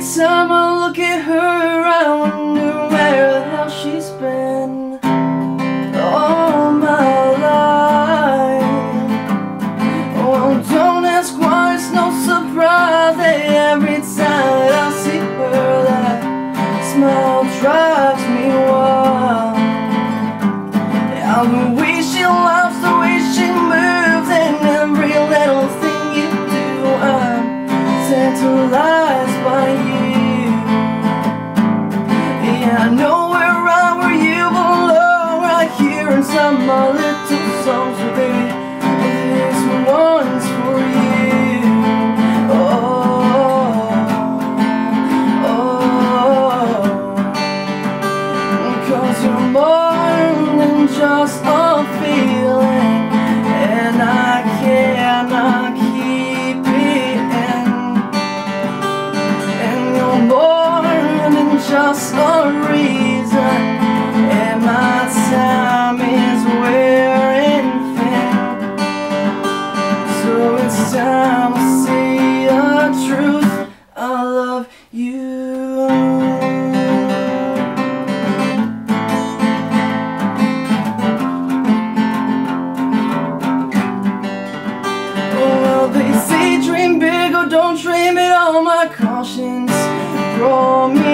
time I look at her, I wonder where the hell she's been all my life. Oh, don't ask why, it's no surprise that every time that I see her, that smile drives me wild. Yeah, the way she laughs, the way she moves, and every little thing you do, I'm tantalized by you. Yeah, I know we're right where you belong, right here inside my little song. So baby, this one's for you. Oh, oh, 'cause you're more than just a feeling, and I cannot keep it in. And you're more than just a reason, and my time is wearing thin. So it's time to see the truth, I love you. Well, they say dream big or don't dream at all. My conscience brought me